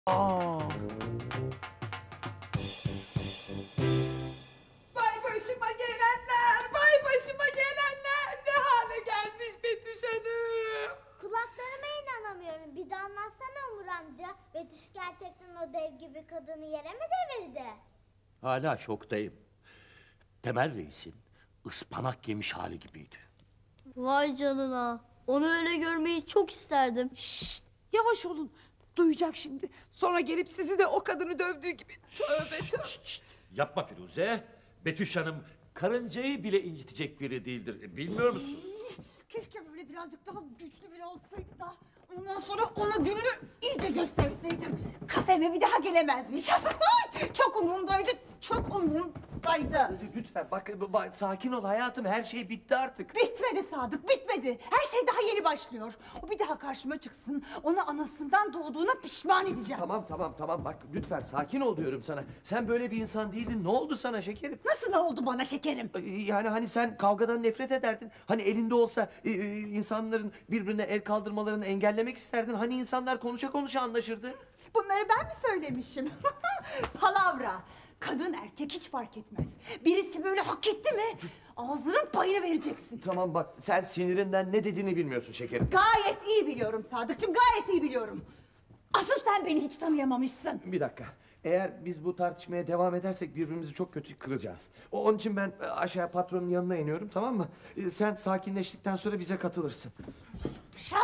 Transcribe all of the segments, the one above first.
Vay başıma gelenler, vay başıma gelenler. Ne hale gelmiş Betüş Hanım. Kulaklarıma inanamıyorum. Bir de anlatsana Umur amca. Betüş gerçekten o dev gibi kadını yere mi devirdi? Hala şoktayım. Temel Reis'in ıspanak yemiş hali gibiydi. Vay canına. Onu öyle görmeyi çok isterdim. Şşt, yavaş olun. Duyacak şimdi. Sonra gelip sizi de o kadını dövdüğü gibi. Tövbe tövbe. Şşt, yapma Firuze. Betüş Hanım karıncayı bile incitecek biri değildir. Bilmiyor musun? Keşke böyle birazcık daha güçlü biri olsaydı da ondan sonra ona gününü iyice gösterseydim. Kafeme bir daha gelemezmiş. Çok umurumdaydı, çok umurumdaydı. Lütfen bak, sakin ol hayatım, her şey bitti artık. Bitmedi Sadık, bitmedi. Her şey daha yeni başlıyor. O bir daha karşıma çıksın, onu anasından doğduğuna pişman edeceğim. Tamam bak lütfen sakin ol diyorum sana. Sen böyle bir insan değildin, ne oldu sana şekerim? Nasıl oldu bana şekerim? Yani hani sen kavgadan nefret ederdin. Hani elinde olsa insanların birbirine el kaldırmalarını engellemek isterdin. Hani insanlar konuşa konuşa anlaşırdı. Bunları ben mi söylemişim? Palavra. Kadın erkek hiç fark etmez. Birisi böyle hak etti mi ağzının payını vereceksin. Tamam bak, sen sinirinden ne dediğini bilmiyorsun şekerim. Gayet iyi biliyorum Sadıkçım, gayet iyi biliyorum. Asıl sen beni hiç tanıyamamışsın. Bir dakika. Eğer biz bu tartışmaya devam edersek birbirimizi çok kötü kıracağız. Onun için ben aşağı patronun yanına iniyorum, tamam mı? Sen sakinleştikten sonra bize katılırsın. Şal.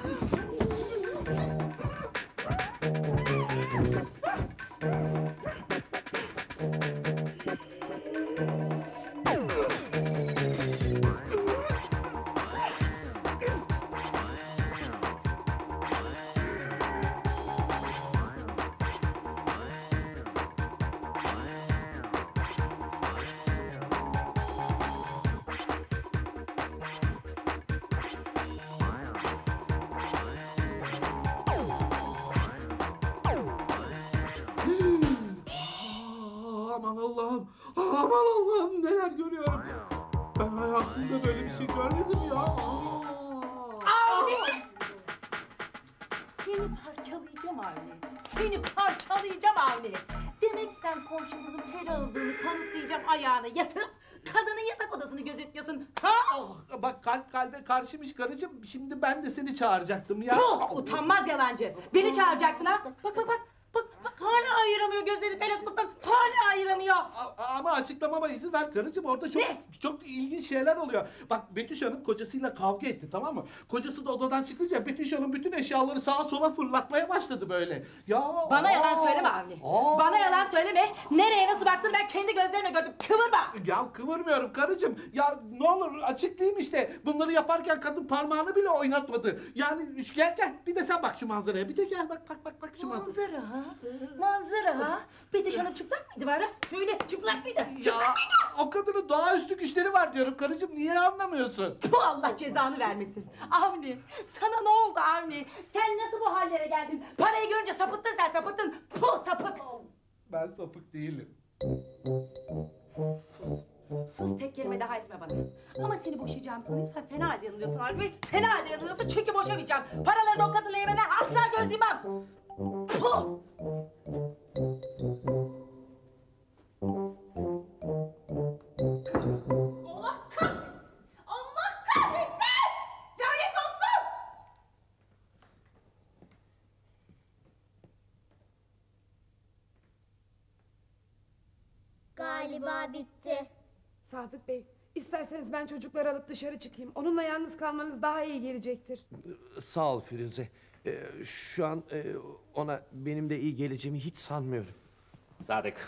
Aman Allah'ım, aman Allah'ım neler görüyorum. Ben hayatımda böyle bir şey görmedim ya. Seni parçalayacağım Avni. Seni parçalayacağım Avni. Demek sen komşumuzun ferahladığını kanıtlayacağım ayağına yatıp kadının yatak odasını gözetliyorsun. Ha? Ah, bak kalp kalbe karşımış karıcığım. Şimdi ben de seni çağıracaktım ya. Puh, utanmaz yalancı. Beni çağıracaktın ha. Bak hala ayıramıyor gözleri teleskoptan. Hala ayıramıyor. Ama açıklamama izin ver karıcığım. Orada çok ilginç şeyler oluyor. Bak Betüş Hanım kocasıyla kavga etti, tamam mı? Kocası da odadan çıkınca Betüş Hanım bütün eşyaları sağa sola fırlatmaya başladı böyle. Ya Bana yalan söyleme Avni. Bana yalan söyleme. Nereye nasıl baktın ben kendi gözlerimle gördüm. Kıvırma. Ya kıvırmıyorum karıcığım. Ya ne olur açıklayayım işte. Bunları yaparken kadın parmağını bile oynatmadı. Yani gel bir de sen bak şu manzaraya. Bir de gel bak şu manzaraya. Manzara ha? Manzara ha? Betüş Hanım çıplak mıydı bari? Söyle çıplak mıydı? Çıplak mıydı? O kadının doğaüstü güçleri var diyorum karıcığım. Niye anlamıyorsun? Bu Allah cezanı vermesin. Avni sana ne oldu Avni? Sen nasıl bu hallere geldin? Parayı görünce sapıttın sen sapıttın. Puh sapık. Ben sapık değilim. Sus tek kelime daha etme bana. Ama seni boşayacağım sanıyorsan fena halde yanılıyorsun Avni. Fena halde yanılıyorsun çünkü boşamayacağım. Paraları da o kadınla yemeden asla göz yumam. Puh. Allah kahretsin! Allah kahretsin! Lanet olsun! Galiba bitti. Sadık Bey, isterseniz ben çocukları alıp dışarı çıkayım. Onunla yalnız kalmanız daha iyi gelecektir. Sağ ol Firuze. Şu an ona benim de iyi geleceğimi hiç sanmıyorum. Sadık.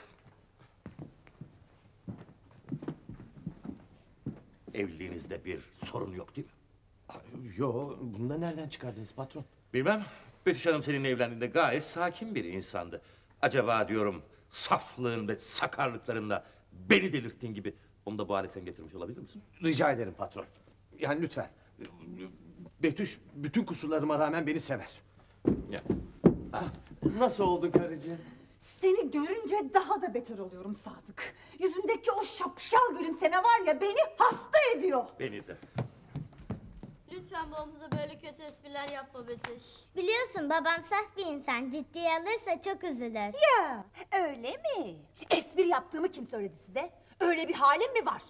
Evliliğinizde bir sorun yok değil mi? Yo, bunu da nereden çıkardınız patron? Bilmem. Betüş Hanım seninle evlendiğinde gayet sakin bir insandı. Acaba diyorum saflığın ve sakarlıklarınla beni delirttiğin gibi onu da bu hale sen getirmiş olabilir misin? Rica ederim patron. Yani lütfen. Betüş bütün kusurlarıma rağmen beni sever. Ya. Nasıl oldun karıcığım? Seni görünce daha da beter oluyorum Sadık. Yüzündeki o şapşal gülümseme var ya beni hasta ediyor. Beni de. Lütfen lütfen babamıza böyle kötü espriler yapma Betüş. Biliyorsun babam saf bir insan. Ciddiye alırsa çok üzülür. Ya öyle mi? Espri yaptığımı kim söyledi size? Öyle bir halim mi var?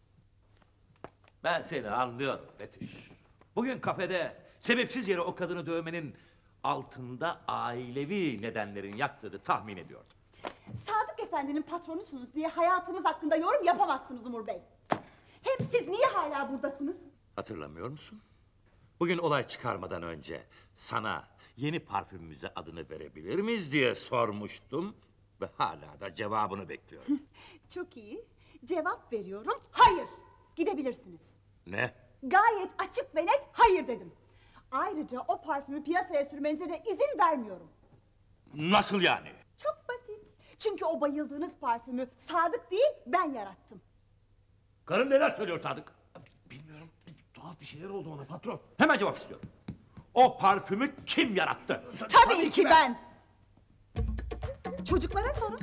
Ben seni anlıyorum Betüş. Bugün kafede sebepsiz yere o kadını dövmenin altında ailevi nedenlerin yattığını tahmin ediyordum. Sadık Efendi'nin patronusunuz diye hayatımız hakkında yorum yapamazsınız Umur Bey. Hem siz niye hala buradasınız? Hatırlamıyor musun? Bugün olay çıkarmadan önce sana yeni parfümümüze adını verebilir miyiz diye sormuştum. Ve hala da cevabını bekliyorum. Çok iyi. Cevap veriyorum. Hayır. Gidebilirsiniz. Ne? Gayet açık ve net hayır dedim. Ayrıca o parfümü piyasaya sürmenize de izin vermiyorum. Nasıl yani? Çok basit. Çünkü o bayıldığınız parfümü Sadık değil ben yarattım. Karın neler söylüyor Sadık? Bilmiyorum. Tuhaf bir şeyler oldu ona patron. Hemen cevap istiyorum. O parfümü kim yarattı? Tabii ki ben. Çocuklara sorun.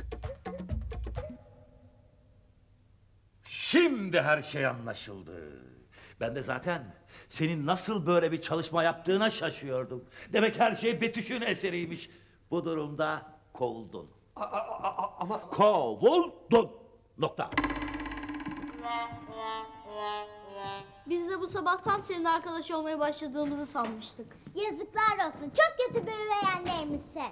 Şimdi her şey anlaşıldı. Ben de zaten senin nasıl böyle bir çalışma yaptığına şaşıyordum. Demek her şey Betüş'ün eseriymiş. Bu durumda kovuldun. Ama Kovuldun. Nokta. Biz de bu sabah tam senin arkadaş olmaya başladığımızı sanmıştık. Yazıklar olsun. Çok kötü bir üvey anneymişsin.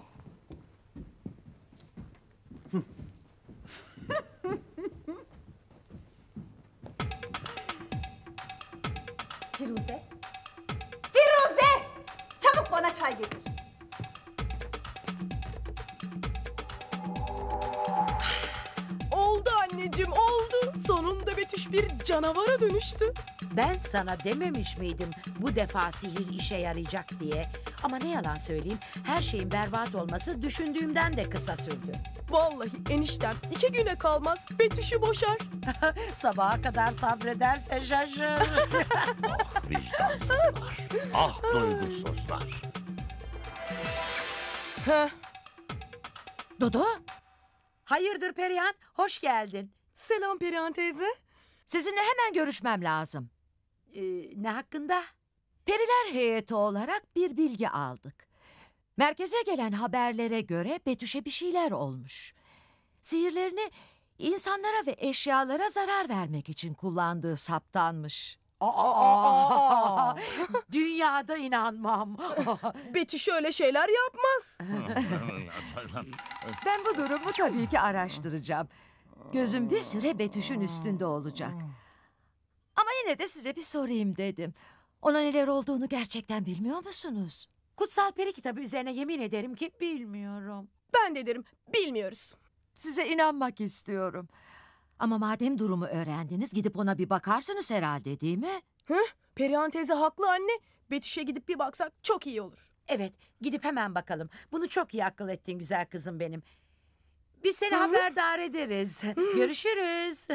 Firuze. Firuze! Çabuk bana çay getir. Oldu anneciğim oldu. Sonunda Betüş bir canavara dönüştü. Ben sana dememiş miydim bu defa sihir işe yarayacak diye? Ama ne yalan söyleyeyim, her şeyin berbat olması düşündüğümden de kısa sürdü. Vallahi eniştem 2 güne kalmaz Betüş'ü boşar. Sabaha kadar sabrederse şaşır. Ah vicdansızlar, ah duygusuzlar. Heh, Dudu, hayırdır Perihan, hoş geldin. selam Perihan teyze. Sizinle hemen görüşmem lazım. Ne hakkında? Periler heyeti olarak bir bilgi aldık. Merkeze gelen haberlere göre Betüş'e bir şeyler olmuş. Sihirlerini insanlara ve eşyalara zarar vermek için kullandığı saptanmış. Dünyada inanmam. Betüş öyle şeyler yapmaz. Ben bu durumu tabii ki araştıracağım. Gözüm bir süre Betüş'ün üstünde olacak. Ama yine de size bir sorayım dedim. Ona neler olduğunu gerçekten bilmiyor musunuz? Kutsal Peri kitabı üzerine yemin ederim ki bilmiyorum. Ben de derim bilmiyoruz. Size inanmak istiyorum. Ama madem durumu öğrendiniz gidip ona bir bakarsınız herhalde değil mi? Perihan teyze haklı anne. Betüş'e gidip bir baksak çok iyi olur. Evet, gidip hemen bakalım. Bunu çok iyi akıl ettin güzel kızım benim. Biz seni haberdar ederiz. Görüşürüz.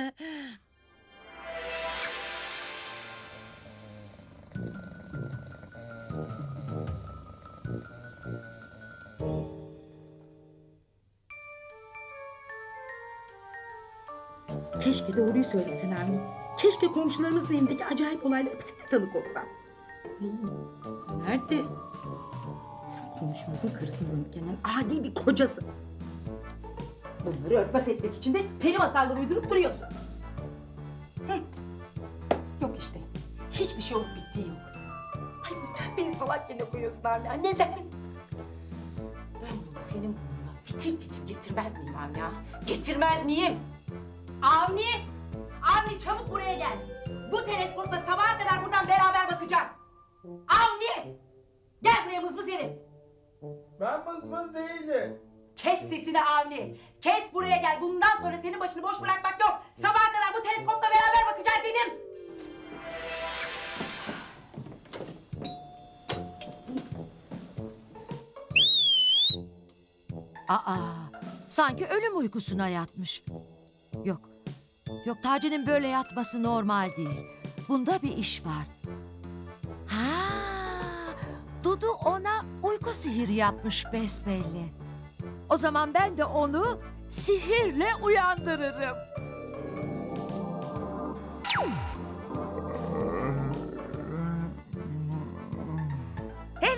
Keşke doğruyu söylesen Avni. Keşke komşularımızın evindeki acayip olaylara ben de tanık olsam. Ay, nerede? Sen komşumuzun karısını röntgenleyen adi bir kocasın. Bunları örtbas etmek için de peri masalları uydurup duruyorsun. Yok işte. Hiçbir şey olup bittiği yok. Ay neden beni salak yerine koyuyorsun Avni? Neden? Ben bunu senin burnuna fitil fitil getirmez miyim Avni ya? Getirmez miyim? Avni! Avni çabuk buraya gel. Bu teleskopla sabaha kadar buradan beraber bakacağız. Avni! Gel buraya mızmız herif. Ben mızmız değilim. Kes sesini Avni. Kes buraya gel. Bundan sonra senin başını boş bırakmak yok. Sabaha kadar bu teleskopla beraber bakacağız dedim. Aa, sanki ölüm uykusuna yatmış. Yok, yok Taci'nin böyle yatması normal değil. Bunda bir iş var. Ha, Dudu ona uyku sihiri yapmış besbelli. O zaman ben de onu sihirle uyandırırım.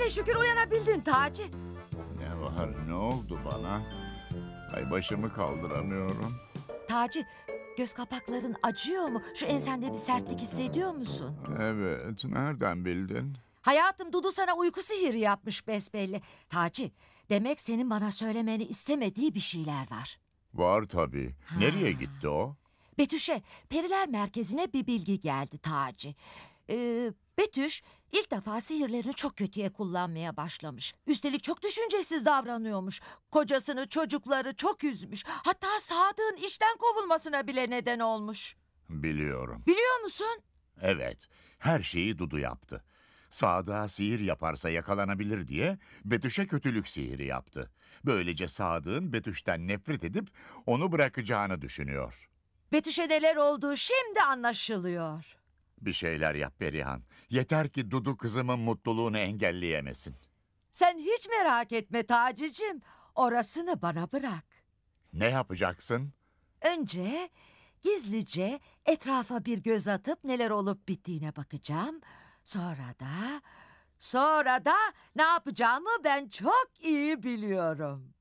Hele şükür uyanabildin Taci. Ne var, ne oldu bana? Ay başımı kaldıramıyorum. Taci, göz kapakların acıyor mu? Şu ensende bir sertlik hissediyor musun? Evet, nereden bildin? Hayatım, Dudu sana uyku sihiri yapmış besbelli. Taci, demek senin bana söylemeni istemediği bir şeyler var. Var tabii. Nereye gitti o? Betüş'e periler merkezine bir bilgi geldi Taci. Betüş ilk defa sihirlerini çok kötüye kullanmaya başlamış. Üstelik çok düşüncesiz davranıyormuş. Kocasını, çocukları çok üzmüş. Hatta Sadık'ın işten kovulmasına bile neden olmuş. Biliyorum. Biliyor musun? Evet, her şeyi Dudu yaptı. Sadık'a sihir yaparsa yakalanabilir diye Betüş'e kötülük sihiri yaptı. Böylece Sadık'ın Betüş'ten nefret edip onu bırakacağını düşünüyor. Betüş'e neler olduğu şimdi anlaşılıyor. Bir şeyler yap Perihan. Yeter ki Dudu kızımın mutluluğunu engelleyemesin. Sen hiç merak etme Taci'cim. Orasını bana bırak. Ne yapacaksın? Önce gizlice etrafa bir göz atıp neler olup bittiğine bakacağım. Sonra da ne yapacağımı ben çok iyi biliyorum.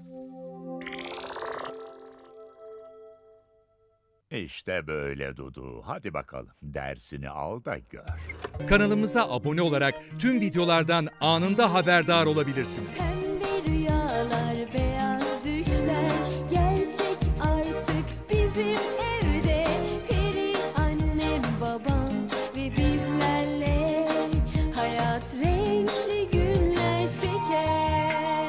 İşte böyle Dudu. Hadi bakalım dersini al da gör. Kanalımıza abone olarak tüm videolardan anında haberdar olabilirsiniz.